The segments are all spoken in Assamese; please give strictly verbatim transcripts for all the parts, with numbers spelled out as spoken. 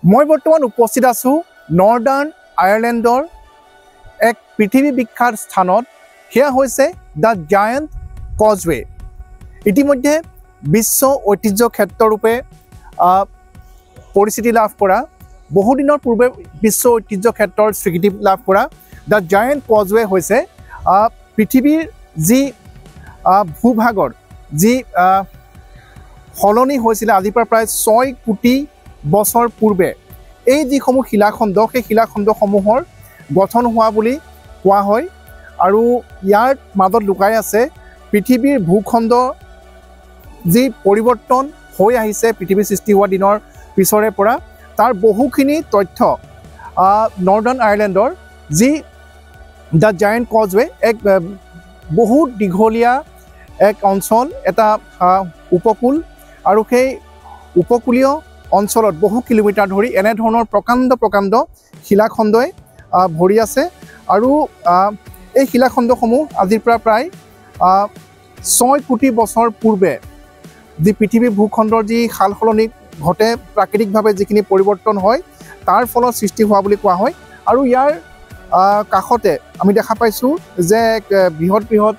মই বৰ্তমান উপস্থিত আছোঁ নৰ্দাৰ্ণ আয়াৰলেণ্ডৰ এক পৃথিৱী বিখ্যাত স্থানত। সেয়া হৈছে দ্য জায়াণ্ট কজৱে। ইতিমধ্যে বিশ্ব ঐতিহ্য ক্ষেত্ৰৰূপে পৰিচিতি লাভ কৰা, বহুদিনৰ পূৰ্বে বিশ্ব ঐতিহ্য ক্ষেত্ৰৰ স্বীকৃতি লাভ কৰা দ্য জায়াণ্ট কজৱে হৈছে পৃথিৱীৰ যি ভূভাগৰ যি সলনি হৈছিলে আজিৰ পৰা প্ৰায় ছয় কোটি বছৰ পূৰ্বে। এই যিসমূহ শিলাখণ্ড সেই শিলাখণ্ডসমূহৰ গঠন হোৱা বুলি কোৱা হয় আৰু ইয়াৰ মাজত লুকাই আছে পৃথিৱীৰ ভূখণ্ড যি পৰিৱৰ্তন হৈ আহিছে পৃথিৱীৰ সৃষ্টি হোৱা দিনৰ পিছৰে পৰা, তাৰ বহুখিনি তথ্য নৰ্দাৰ্ণ আয়াৰলেণ্ডৰ যি দ্য জায়াণ্ট কজৱে এক বহুত দীঘলীয়া এক অঞ্চল, এটা উপকূল, আৰু সেই উপকূলীয় অঞ্চলত বহু কিলোমিটাৰ ধৰি এনেধৰণৰ প্ৰকাণ্ড প্ৰকাণ্ড শিলাখণ্ডই ভৰি আছে। আৰু এই শিলাখণ্ডসমূহ আজিৰ পৰা প্ৰায় ছয় কোটি বছৰ পূৰ্বে যি পৃথিৱীৰ ভূখণ্ডৰ যি সাল সলনি ঘটে, প্ৰাকৃতিকভাৱে যিখিনি পৰিৱৰ্তন হয় তাৰ ফলত সৃষ্টি হোৱা বুলি কোৱা হয়। আৰু ইয়াৰ কাষতে আমি দেখা পাইছোঁ যে এক বৃহৎ বৃহৎ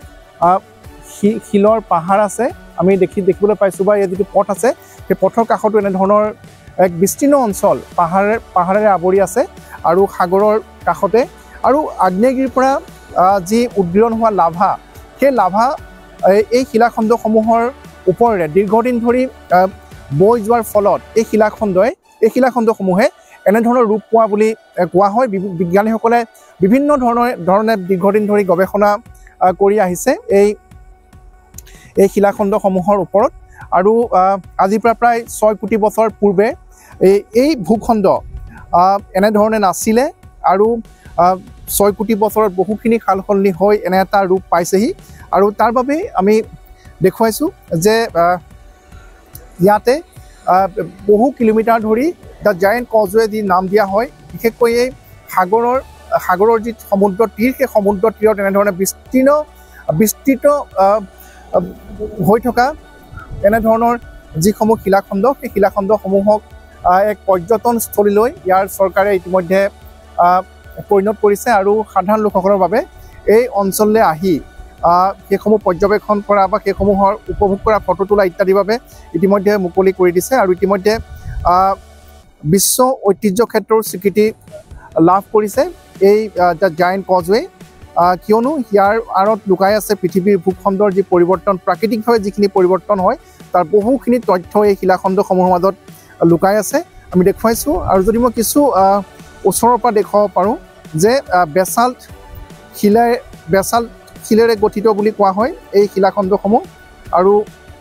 শিলৰ পাহাৰ আছে। আমি দেখি দেখিবলৈ পাইছোঁ বা ইয়াৰ যিটো পথ আছে সেই পথৰ কাষতো এনেধৰণৰ এক বিস্তীৰ্ণ অঞ্চল পাহাৰে পাহাৰেৰে আৱৰি আছে আৰু সাগৰৰ কাষতে। আৰু আগ্নেয়গিৰিৰ পৰা যি উদ্গীৰণ হোৱা লাভা, সেই লাভা এই শিলাখণ্ডসমূহৰ ওপৰেৰে দীৰ্ঘদিন ধৰি বৈ যোৱাৰ ফলত এই শিলাখণ্ডই এই শিলাখণ্ডসমূহে এনেধৰণৰ ৰূপ পোৱা বুলি কোৱা হয়। বিজ্ঞানীসকলে বিভিন্ন ধৰণৰ ধৰণে দীৰ্ঘদিন ধৰি গৱেষণা কৰি আহিছে এই এই শিলাখণ্ডসমূহৰ ওপৰত। আৰু আজিৰ পৰা প্ৰায় ছয় কোটি বছৰ পূৰ্বে এই এই ভূখণ্ড এনেধৰণে নাছিলে আৰু ছয় কোটি বছৰত বহুখিনি সাল সলনি হৈ এনে এটা ৰূপ পাইছেহি। আৰু তাৰ বাবেই আমি দেখুৱাইছোঁ যে ইয়াতে বহু কিলোমিটাৰ ধৰি দ্য জায়াণ্ট কজৱে যি নাম দিয়া হয়, বিশেষকৈ এই সাগৰৰ সাগৰৰ যি সমুদ্ৰ তীৰ, সেই সমুদ্ৰ তীৰত এনেধৰণে বিস্তীৰ্ণ বিস্তৃত হৈ থকা এনেধৰণৰ যিসমূহ শিলাখণ্ড, সেই শিলাখণ্ডসমূহক এক পৰ্যটনস্থলীলৈ ইয়াৰ চৰকাৰে ইতিমধ্যে পৰিণত কৰিছে। আৰু সাধাৰণ লোকসকলৰ বাবে এই অঞ্চললৈ আহি সেইসমূহ পৰ্যবেক্ষণ কৰা বা সেইসমূহৰ উপভোগ কৰা, ফটো তোলা ইত্যাদিৰ বাবে ইতিমধ্যে মুকলি কৰি দিছে। আৰু ইতিমধ্যে বিশ্ব ঐতিহ্য ক্ষেত্ৰৰ স্বীকৃতি লাভ কৰিছে এই দ্য জায়াণ্ট কজৱে, কিয়নো ইয়াৰ আঁৰত লুকাই আছে পৃথিৱীৰ ভূখণ্ডৰ যি পৰিৱৰ্তন, প্ৰাকৃতিকভাৱে যিখিনি পৰিৱৰ্তন হয় তাৰ বহুখিনি তথ্য এই শিলাখণ্ডসমূহৰ মাজত লুকাই আছে। আমি দেখুৱাইছোঁ। আৰু যদি মই কিছু ওচৰৰ পৰা দেখুৱাব পাৰোঁ যে বেচাল্ট শিলাৰে বেচাল্ট শিলেৰে গঠিত বুলি কোৱা হয় এই শিলাখণ্ডসমূহ। আৰু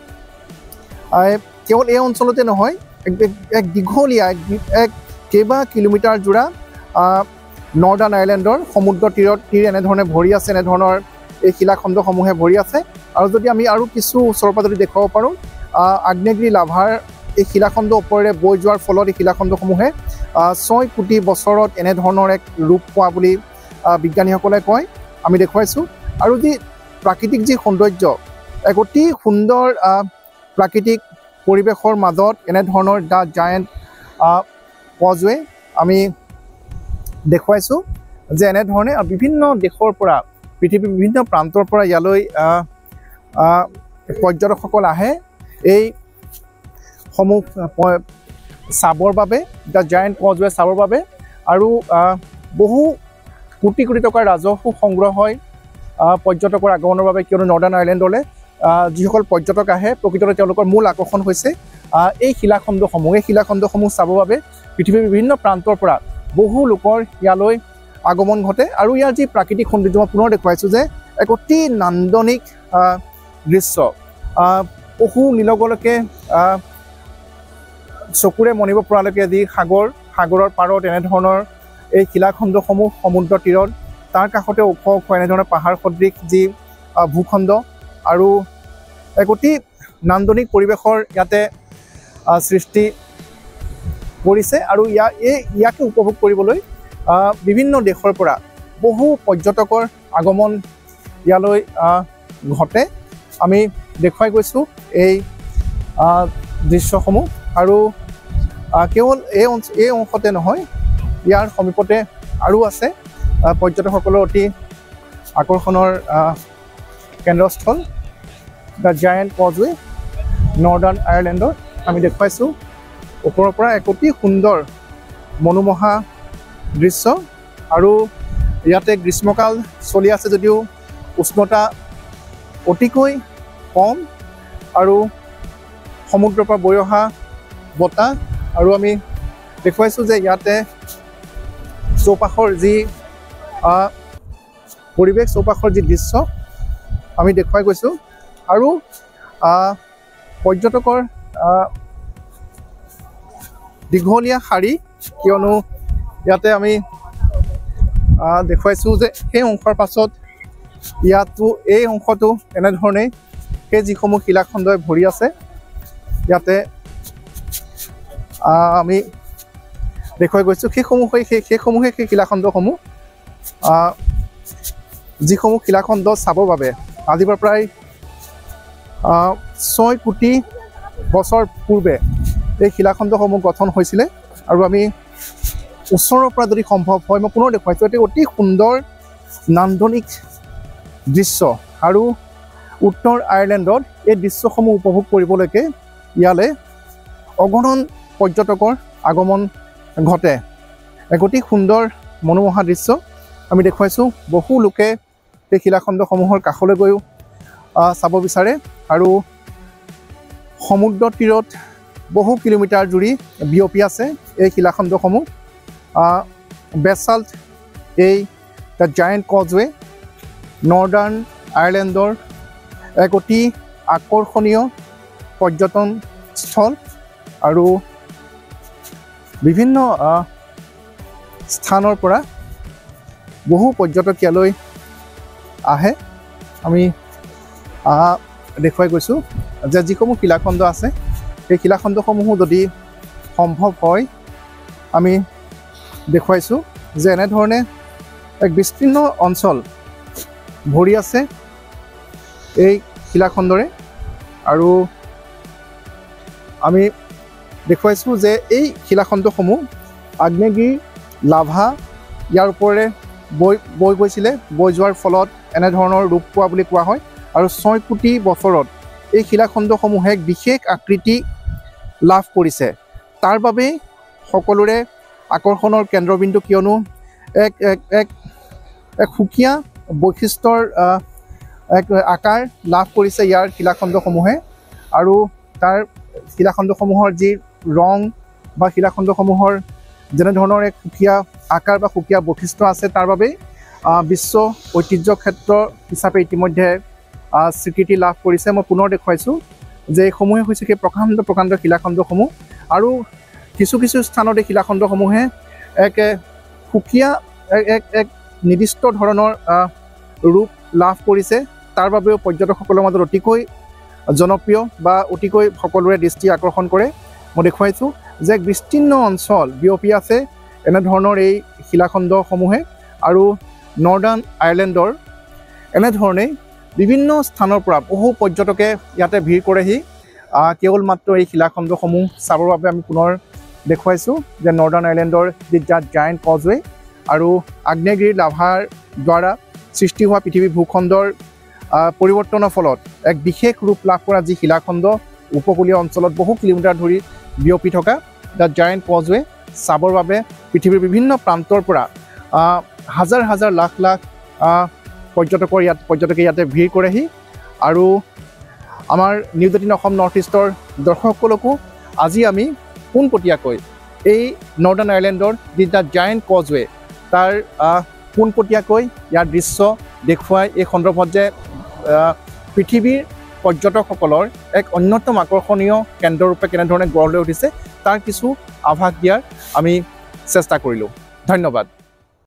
কেৱল এই অঞ্চলতে নহয়, এক দীঘলীয়া এক কেইবা কিলোমিটাৰ জোৰা নৰ্দাৰ্ণ আয়াৰলেণ্ডৰ সমুদ্ৰ তীৰত তীৰ এনেধৰণে ভৰি আছে, এনেধৰণৰ এই শিলাখণ্ডসমূহে ভৰি আছে। আৰু যদি আমি আৰু কিছু ওচৰৰ পৰা যদি দেখুৱাব পাৰোঁ, আগ্নেয়গিৰি লাভাৰ এই শিলাখণ্ড ওপৰেৰে বৈ যোৱাৰ ফলত এই শিলাখণ্ডসমূহে ছয় কোটি বছৰত এনেধৰণৰ এক ৰূপ পোৱা বুলি বিজ্ঞানীসকলে কয়। আমি দেখুৱাইছোঁ। আৰু যি প্ৰাকৃতিক যি সৌন্দৰ্য, এক অতি সুন্দৰ প্ৰাকৃতিক পৰিৱেশৰ মাজত এনেধৰণৰ দ্য জায়াণ্ট কজৱে আমি দেখুৱাইছোঁ যে এনেধৰণে বিভিন্ন দেশৰ পৰা, পৃথিৱীৰ বিভিন্ন প্ৰান্তৰ পৰা ইয়ালৈ পৰ্যটকসকল আহে এই সমূহ চাবৰ বাবে, দ্য জায়াণ্ট কজৱে চাবৰ বাবে। আৰু বহু কোটি কোটি টকাৰ ৰাজহো সংগ্ৰহ হয় পৰ্যটকৰ আগমনৰ বাবে, কিয়নো নৰ্দাৰ্ণ আয়াৰলেণ্ডলৈ যিসকল পৰ্যটক আহে প্ৰকৃততে তেওঁলোকৰ মূল আকৰ্ষণ হৈছে এই শিলাখণ্ডসমূহ। এই শিলাখণ্ডসমূহ চাবৰ বাবে পৃথিৱীৰ বিভিন্ন প্ৰান্তৰ পৰা বহু লোকৰ ইয়ালৈ আগমন ঘটে। আৰু ইয়াৰ যি প্ৰাকৃতিক সৌন্দৰ্য মই পুনৰ দেখুৱাইছোঁ যে এক অতি নান্দনিক দৃশ্য, পশু নীলগলৈকে চকুৰে মনিব পৰালৈকে যি সাগৰ, সাগৰৰ পাৰত এনেধৰণৰ এই শিলাখণ্ডসমূহ সমুদ্ৰ তীৰত, তাৰ কাষতে ওখ ওখ এনেধৰণৰ পাহাৰ সদৃশ যি ভূখণ্ড, আৰু এক অতি নান্দনিক পৰিৱেশৰ ইয়াতে সৃষ্টি কৰিছে। আৰু ইয়াৰ এই ইয়াকে উপভোগ কৰিবলৈ বিভিন্ন দেশৰ পৰা বহু পৰ্যটকৰ আগমন ইয়ালৈ ঘটে। আমি দেখুৱাই গৈছোঁ এই দৃশ্যসমূহ। আৰু কেৱল এই এই অংশতে নহয়, ইয়াৰ সমীপতে আৰু আছে পৰ্যটকসকলৰ অতি আকৰ্ষণৰ কেন্দ্ৰস্থল দ্য জায়েণ্ট কজৱে নৰ্দাৰ্ণ আয়াৰলেণ্ডৰ আমি দেখুৱাইছোঁ ওপৰৰ পৰা এক অতি সুন্দৰ মনোমোহা দৃশ্য আৰু ইয়াতে গ্ৰীষ্মকাল চলি আছে যদিও উষ্ণতা অতিকৈ কম আৰু সমুদ্ৰৰ পৰা বৈ অহা বতাহ আৰু আমি দেখুৱাইছোঁ যে ইয়াতে চৌপাশৰ যি পৰিৱেশ চৌপাশৰ যি দৃশ্য আমি দেখুৱাই গৈছোঁ আৰু পৰ্যটকৰ দীঘলীয়া শাৰী কিয়নো ইয়াতে আমি দেখুৱাইছোঁ যে সেই অংশৰ পাছত ইয়াতো এই অংশটো এনেধৰণেই সেই যিসমূহ শিলাখণ্ডই ভৰি আছে ইয়াতে আমি দেখুৱাই গৈছোঁ সেইসমূহে সেই সেইসমূহে সেই শিলাখণ্ডসমূহ যিসমূহ শিলাখণ্ড চাবৰ বাবে আজিৰ পৰা প্ৰায় ছয় কোটি বছৰ পূৰ্বে এই শিলাখণ্ডসমূহ গঠন হৈছিলে আৰু আমি ওচৰৰ পৰা যদি সম্ভৱ হয় মই পুনৰ দেখুৱাইছোঁ এটি অতি সুন্দৰ নান্দনিক দৃশ্য আৰু উত্তৰ আয়াৰলেণ্ডত এই দৃশ্যসমূহ উপভোগ কৰিবলৈকে ইয়ালৈ অগণন পৰ্যটকৰ আগমন ঘটে এক অতি সুন্দৰ মনোমোহা দৃশ্য আমি দেখুৱাইছোঁ বহু লোকে এই শিলাখণ্ডসমূহৰ কাষলৈ গৈও চাব বিচাৰে আৰু সমুদ্ৰ তীৰত বহু কিলোমিটাৰ জুৰি বিয়পি আছে এই শিলাখণ্ডসমূহ বেচাল্ট এই দ্য জায়েণ্ট কজৱে নৰ্দাৰ্ণ আয়াৰলেণ্ডৰ এক অতি আকৰ্ষণীয় পৰ্যটনস্থল আৰু বিভিন্ন স্থানৰ পৰা বহু পৰ্যটক ইয়ালৈ আহে আমি দেখুৱাই গৈছোঁ যে যিসমূহ শিলাখণ্ড আছে সেই শিলাখণ্ডসমূহো যদি সম্ভৱ হয় আমি দেখুৱাইছোঁ যে এনেধৰণে এক বিস্তীৰ্ণ অঞ্চল ভৰি আছে এই শিলাখণ্ডৰে আৰু আমি দেখুৱাইছোঁ যে এই শিলাখণ্ডসমূহ আগ্নেয়গিৰি লাভা ইয়াৰ ওপৰেৰে বৈ বৈ গৈছিলে বৈ যোৱাৰ ফলত এনেধৰণৰ ৰূপ পোৱা বুলি কোৱা হয় আৰু ছয় কোটি বছৰত এই শিলাখণ্ডসমূহে এক বিশেষ আকৃতি লাভ কৰিছে তাৰ বাবেই সকলোৰে আকৰ্ষণৰ কেন্দ্ৰবিন্দু কিয়নো এক এক এক এক সুকীয়া বৈশিষ্ট্যৰ এক আকাৰ লাভ কৰিছে ইয়াৰ শিলাখণ্ডসমূহে আৰু তাৰ শিলাখণ্ডসমূহৰ যি ৰং বা শিলাখণ্ডসমূহৰ যেনেধৰণৰ এক সুকীয়া আকাৰ বা সুকীয়া বৈশিষ্ট্য আছে তাৰ বাবেই বিশ্ব ঐতিহ্য ক্ষেত্ৰ হিচাপে ইতিমধ্যে স্বীকৃতি লাভ কৰিছে মই পুনৰ দেখুৱাইছোঁ যে এইসমূহে হৈছে সেই প্ৰকাণ্ড প্ৰকাণ্ড শিলাখণ্ডসমূহ আৰু কিছু কিছু স্থানত এই শিলাখণ্ডসমূহে এক সুকীয়া এক এক নিৰ্দিষ্ট ধৰণৰ ৰূপ লাভ কৰিছে তাৰ বাবেও পৰ্যটকসকলৰ মাজত অতিকৈ জনপ্ৰিয় বা অতিকৈ সকলোৰে দৃষ্টি আকৰ্ষণ কৰে মই দেখুৱাইছোঁ যে এক বিস্তীৰ্ণ অঞ্চল বিয়পি আছে এনেধৰণৰ এই শিলাখণ্ডসমূহে আৰু নৰ্দাৰ্ণ আয়াৰলেণ্ডৰ এনেধৰণেই বিভিন্ন স্থানৰ পৰা বহু পৰ্যটকে ইয়াতে ভিৰ কৰেহি কেৱল মাত্ৰ এই শিলাখণ্ডসমূহ চাবৰ বাবে আমি পুনৰ দেখুৱাইছোঁ যে নৰ্দাৰ্ণ আয়াৰলেণ্ডৰ দি দ্য জায়েণ্ট কজৱে আৰু আগ্নেয়গিৰি লাভাৰ দ্বাৰা সৃষ্টি হোৱা পৃথিৱীৰ ভূখণ্ডৰ পৰিৱৰ্তনৰ ফলত এক বিশেষ ৰূপ লাভ কৰা যি শিলাখণ্ড উপকূলীয় অঞ্চলত বহু কিলোমিটাৰ ধৰি বিয়পি থকা দ্য জায়েণ্ট কজৱে চাবৰ বাবে পৃথিৱীৰ বিভিন্ন প্ৰান্তৰ পৰা হাজাৰ হাজাৰ লাখ লাখ পৰ্যটকৰ ইয়াত পৰ্যটকে ইয়াতে ভিৰ কৰেহি আৰু আমাৰ নিউজ এইটিন অসম নৰ্থ ইষ্টৰ দৰ্শকসকলকো আজি আমি পোনপটীয়াকৈ এই নৰ্দাৰ্ণ আয়াৰলেণ্ডৰ দি দ্য জায়েণ্ট কজৱে তাৰ পোনপটীয়াকৈ ইয়াৰ দৃশ্য দেখুৱাই এই সন্দৰ্ভত যে পৃথিৱীৰ পৰ্যটকসকলৰ এক অন্যতম আকৰ্ষণীয় কেন্দ্ৰৰূপে কেনেধৰণে গঢ় লৈ উঠিছে তাৰ কিছু আভাস দিয়াৰ আমি চেষ্টা কৰিলোঁ ধন্যবাদ।